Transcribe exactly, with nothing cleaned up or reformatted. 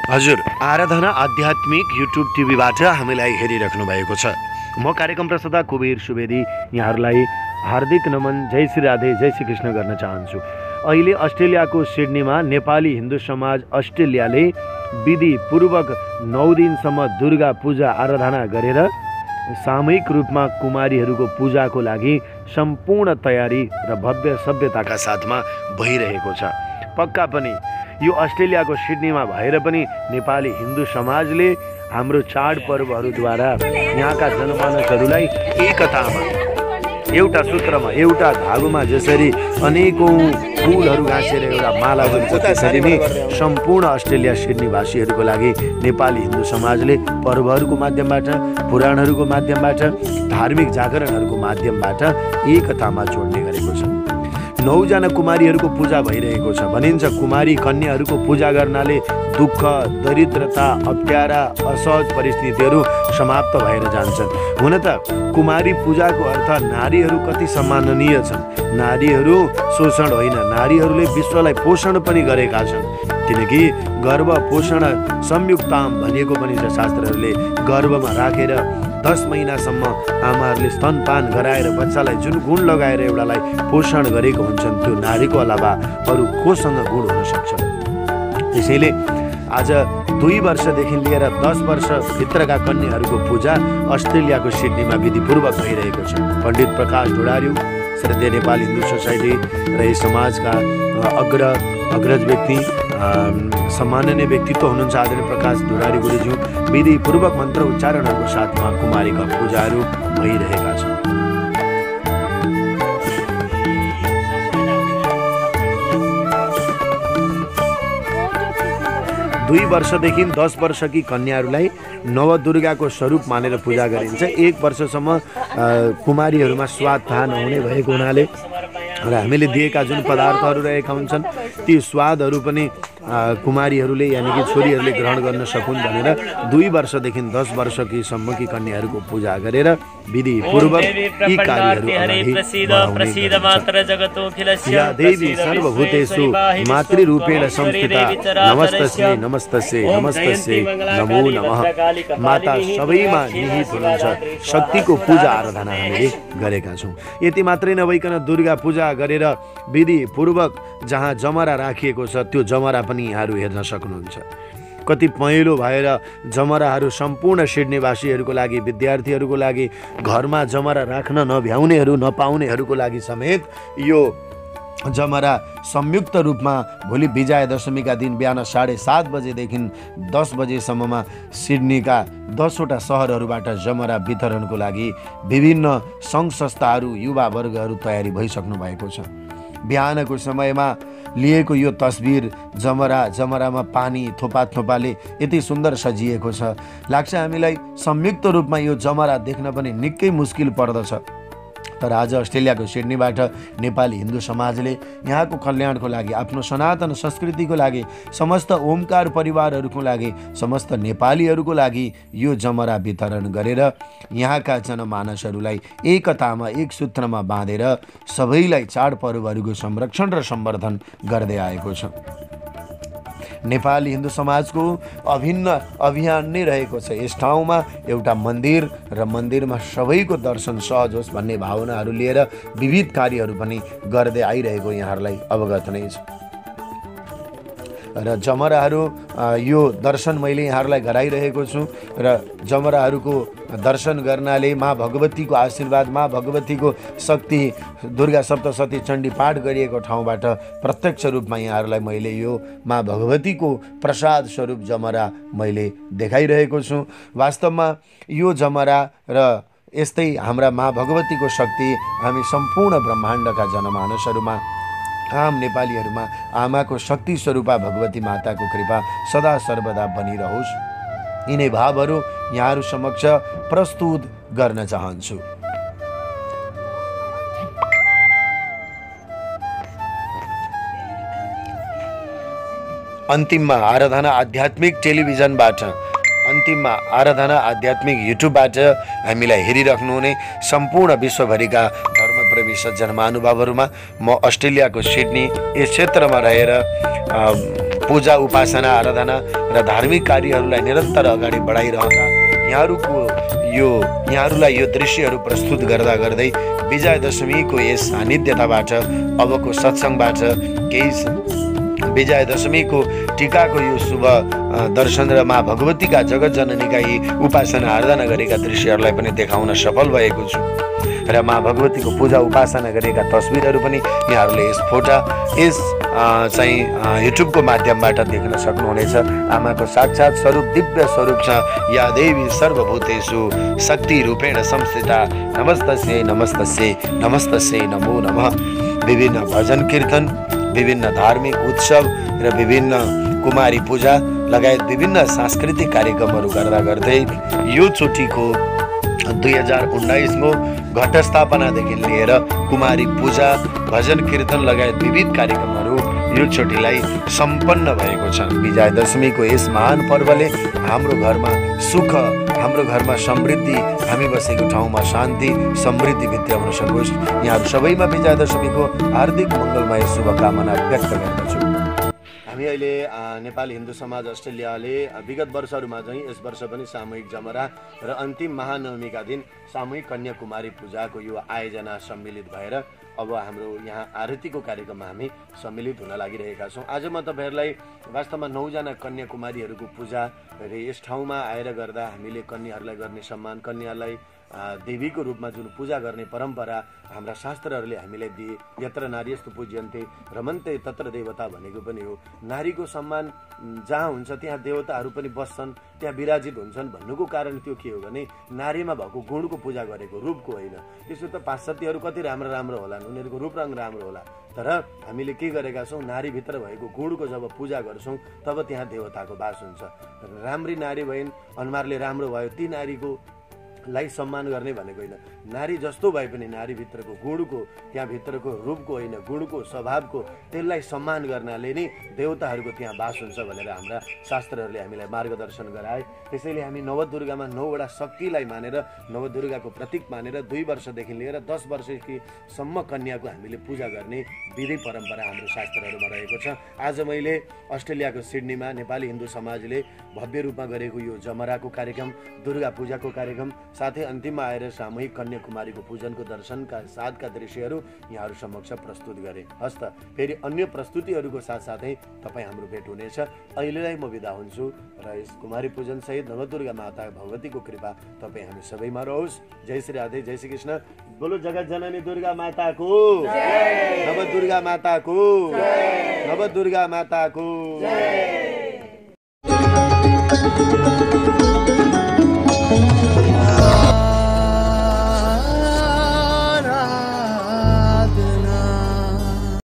हजुर, आराधना आध्यात्मिक युट्युब टिभीबाट हामीलाई हेरिराख्नु भएको छ। म कार्यक्रम प्रस्तुता कुबेर सुवेदी यहाँहरूलाई हार्दिक नमन, जय श्री राधे, जय श्री कृष्ण गर्न चाहन्छु। अहिले अस्ट्रेलियाको सिडनीमा नेपाली हिन्दू समाज अस्ट्रेलियाले विधिपूर्वक नौ दिनसम्म दुर्गा पूजा आराधना गरेर सामूहिक रूपमा कुमारीहरूको पूजाको लागि सम्पूर्ण तयारी र भव्य सभ्यताका साथमा भइरहेको छ। पक्का पनि यो अस्ट्रेलियाको सिडनीमा भएर पनि नेपाली हिन्दू समाजले हाम्रो चाडपर्वहरूद्वारा यहाँका जनमानसहरूलाई एकतामा, एउटा सूत्रमा, एउटा धागोमा जसरी अनेकौँ फुलहरू गाँसेर एउटा माला बन्छ, त्यसरी नै सम्पूर्ण अस्ट्रेलिया सिडनीवासीहरूको लागि नेपाली हिन्दू समाजले पर्वहरूको माध्यमबाट, पुराणहरूको माध्यमबाट, धार्मिक जागरणहरूको माध्यमबाट एकतामा जोड्ने गरेको छ। नौजना कुमारीहरूको पूजा भइरहेको छ। भनिन्छ कुमारी कन्याहरूको पूजा गर्नाले दुःख, दरिद्रता, अप्ठ्यारा, असहज परिस्थितिहरू समाप्त भएर जान्छन्। हुन त कुमारी पूजाको अर्थ नारीहरू कति सम्माननीय छन्। नारीहरू शोषण होइन, नारीहरूले विश्वलाई पोषण पनि गरेका छन्। किनकि गर्भ पोषण संयुक्ताम भनिएको पनि छ। शास्त्रहरूले गर्भमा राखेर दस महिनासम्म आमाहरूले स्तनपान गराएर बच्चालाई जुन गुण लगाएर एउटालाई पोषण गरेको हुन्छन्, त्यो नारीको अलावा अरू कोसँग गुण हुन सक्छ। त्यसैले आज दुई वर्षदेखि लिएर दस वर्षभित्रका कन्याहरूको पूजा अस्ट्रेलियाको सिडनीमा विधिपूर्वक भइरहेको छ। पण्डित प्रकाश ढुडार्यु, श्रद्धेय नेपाली हिन्दू सोसाइटी र यस समाजका अग्र अग्रज व्यक्ति, सम्माननीय व्यक्तित्व हुनुहुन्छ आदरणीय प्रकाश ढुडार्यु गुरुज्यू, विधिपूर्वक मन्त्र उच्चारणहरूको साथमा कुमारीका पूजाहरू भइरहेका छन्। दुई वर्षदेखि दस वर्षकी कन्याहरूलाई नवदुर्गाको स्वरूप मानेर पूजा गरिन्छ। एक वर्षसम्म कुमारीहरूमा स्वाद थाहा नहुने भएको हुनाले र हामीले दिएका जुन पदार्थहरू रहेका हुन्छन् ती स्वादहरू पनि कुमारीहरूले यानि कि छोरीहरूले ग्रहण गर्न सकुन् भनेर दुई वर्षदेखि दस वर्षकी सम्मकी कन्याहरूको पूजा गरेर विधिपूर्वक यी कार्यहरू या देवी सर्वभूतेषु मातृरूपेण संस्थिता नमस्तस्यै नमस्तस्यै नमस्तस्यै नमो नमः। माता सबैमा निहित हुनुहुन्छ। शक्तिको पूजा आराधना हामीले गरेका छौँ। यति मात्रै नभइकन दुर्गा पूजा गरेर विधिपूर्वक जहाँ जमरा राखिएको छ त्यो जमरा पनि यहाँहरू हेर्न सक्नुहुन्छ। कति पहेँलो भएर जमराहरू सम्पूर्ण सिडनीवासीहरूको लागि, विद्यार्थीहरूको लागि, घरमा जमरा राख्न नभ्याउनेहरू नपाउनेहरूको लागि समेत यो जमरा संयुक्त रूपमा भोलि विजया दशमीका दिन बिहान साढे सात बजेदेखि दस बजेसम्ममा सिडनीका दसवटा सहरहरूबाट जमरा वितरणको लागि विभिन्न सङ्घ संस्थाहरू, युवा वर्गहरू तयारी भइसक्नु भएको छ। बिहानको समयमा लिएको यो तस्बिर जमरा जमरामा पानी थोपा थोपाले यति सुन्दर सजिएको छ। लाग्छ हामीलाई संयुक्त रूपमा यो जमरा देख्न पनि निकै मुस्किल पर्दछ। तर आज अस्ट्रेलियाको सिडनीबाट नेपाली हिन्दू समाजले यहाँको कल्याणको लागि, आफ्नो सनातन संस्कृतिको लागि, समस्त ओमकार परिवारहरूको लागि, समस्त नेपालीहरूको लागि यो जमरा वितरण गरेर यहाँका जनमानसहरूलाई एकतामा, एक सूत्रमा बाँधेर सबैलाई चाडपर्वहरूको संरक्षण र सम्वर्धन गर्दै आएको छ। नेपाली हिन्दू समाजको अभिन्न अभियान नै रहेको छ। यस ठाउँमा एउटा मन्दिर र मन्दिरमा सबैको दर्शन सहज होस् भन्ने भावनाहरू लिएर विविध कार्यहरू पनि गर्दै आइरहेको यहाँहरूलाई अवगत नै छ। र जमराहरू यो दर्शन मैले यहाँहरूलाई गराइरहेको छु र जमराहरूको दर्शन गर्नाले माँ भगवतीको आशीर्वाद, माँ भगवतीको शक्ति, दुर्गा सप्तशती चण्डी पाठ गरिएको ठाउँबाट प्रत्यक्ष रूपमा यहाँहरूलाई मैले यो माँ भगवतीको प्रसाद स्वरूप जमरा मैले देखाइरहेको छु। वास्तवमा यो जमरा र यस्तै हाम्रा माँ भगवतीको शक्ति हामी सम्पूर्ण ब्रह्माण्डका जनमानसहरूमा, आम नेपालीहरूमा आमाको शक्ति स्वरूपा भगवती माताको कृपा सदा सर्वदा बनिरहोस्। यिनै भावहरू यहाँहरू समक्ष प्रस्तुत गर्न चाहन्छु। अन्तिममा आराधना आध्यात्मिक टेलिभिजनबाट, अन्तिममा आराधना आध्यात्मिक युट्युबबाट हामीलाई हेरिराख्नुहुने सम्पूर्ण विश्वभरिका धर्मप्रेमी सज्जन महानुभावहरूमा म अस्ट्रेलियाको सिडनी यस क्षेत्रमा रहेर पूजा उपासना आराधना र धार्मिक कार्यहरूलाई निरन्तर अगाडि बढाइरहँदा यहाँहरूको यो यहाँहरूलाई यो दृश्यहरू प्रस्तुत गर्दा गर्दै विजयादशमीको यस सान्निध्यताबाट अबको सत्सङ्गबाट केही विजयादशमीको टीकाको यो शुभ दर्शन र माँ भगवतीका जगत जननीका यी उपासना आराधना गरेका दृश्यहरूलाई पनि देखाउन सफल भएको छु र माँ भगवतीको पूजा उपासना गरेका तस्बिरहरू पनि यहाँहरूले यस फोटा यस चाहिँ युट्युबको माध्यमबाट देख्न सक्नुहुनेछ। आमाको साक्षात् स्वरूप दिव्य स्वरूप छ। या देवी सर्वभूतेषु शक्ति रूपेण संस्थिता नमस्तस्यै नमस्तस्यै नमस्तस्यै नमो नमः। विभिन्न भजन कीर्तन, विभिन्न धार्मिक उत्सव र विभिन्न कुमारी पूजा लगायत विभिन्न सांस्कृतिक कार्यक्रमहरू गर्दा गर्दै यो चोटिको दुई हजार उन्नाइसको घटस्थापनादेखि लिएर कुमारी पूजा, भजन कीर्तन लगायत विविध कार्यक्रमहरू यो चोटिलाई सम्पन्न भएको छ। विजयादशमीको यस महान पर्वले हाम्रो घरमा सुख, हाम्रो घरमा समृद्धि, हामी बसेको ठाउँमा शान्ति समृद्धि भित्र्याउन सकोस्। यहाँहरू सबैमा विजयादशमीको हार्दिक मङ्गलमय शुभकामना व्यक्त गर्दछु। हामी अहिले नेपाली हिन्दू समाज अस्ट्रेलियाले विगत वर्षहरूमा चाहिँ यस वर्ष पनि सामूहिक जमरा र अन्तिम महानवमीका दिन सामूहिक कन्याकुमारी पूजाको यो आयोजना सम्मिलित भएर अब हाम्रो यहाँ आरतीको कार्यक्रममा हामी सम्मिलित हुन लागिरहेका छौँ। आज म तपाईँहरूलाई वास्तवमा नौजना कन्याकुमारीहरूको पूजा र यस ठाउँमा आएर गर्दा हामीले कन्याहरूलाई गर्ने सम्मान, कन्यालाई देवीको रूपमा जुन पूजा गर्ने परम्परा हाम्रा शास्त्रहरूले हामीलाई दिए, यत्र नारी यस्तो पूज्यन्ते रमन्ते तत्र देवता भनेको पनि हो। नारीको सम्मान जहाँ हुन्छ त्यहाँ देवताहरू पनि बस्छन्, त्यहाँ विराजित हुन्छन् भन्नुको कारण त्यो के हो भने नारीमा भएको गुणको पूजा गरेको, रूपको होइन। त्यसो त पाश्चात्यहरू कति राम्रो राम्रो होलान्, उनीहरूको रूप रङ राम्रो होला, तर हामीले के गरेका छौँ, नारीभित्र भएको गुणको जब पूजा गर्छौँ तब त्यहाँ देवताको वास हुन्छ। राम्री नारी भइन्, अनुहारले राम्रो भयो, ती नारीको लाई सम्मान गर्ने भनेको होइन। नारी जस्तो भए पनि नारीभित्रको गुणको, त्यहाँभित्रको रूपको होइन, गुणको, स्वभावको, त्यसलाई सम्मान गर्नाले नै देवताहरूको त्यहाँ वास हुन्छ भनेर हाम्रा शास्त्रहरूले हामीलाई मार्गदर्शन गराए। त्यसैले हामी नवदुर्गामा नौवटा शक्तिलाई मानेर, नवदुर्गाको प्रतीक मानेर दुई वर्षदेखि लिएर दस वर्षसम्म कन्याको हामीले पूजा गर्ने विधि परम्परा हाम्रो शास्त्रहरूमा रहेको छ। आज मैले अस्ट्रेलियाको सिडनीमा नेपाली हिन्दू समाजले भव्य रूपमा गरेको यो जमराको कार्यक्रम, दुर्गा पूजाको कार्यक्रम, साथै अन्तिममा आएर सामूहिक कन्याकुमारीको पूजनको दर्शनका साथका दृश्यहरू यहाँहरू समक्ष प्रस्तुत गरे। हस्त फेरि अन्य प्रस्तुतिहरूको साथसाथै तपाईँ हाम्रो भेट हुनेछ। अहिलेलाई म बिदा हुन्छु र यस कुमारी पूजन सहित नवदुर्गा माता भगवतीको कृपा तपाईँ हामी सबैमा रहोस्। जय श्री राधे, जय श्री कृष्ण। बोलो जगत जननी दुर्गा माताको जय, नवदुर्गा माताको जय, नवदुर्गा माताको जय।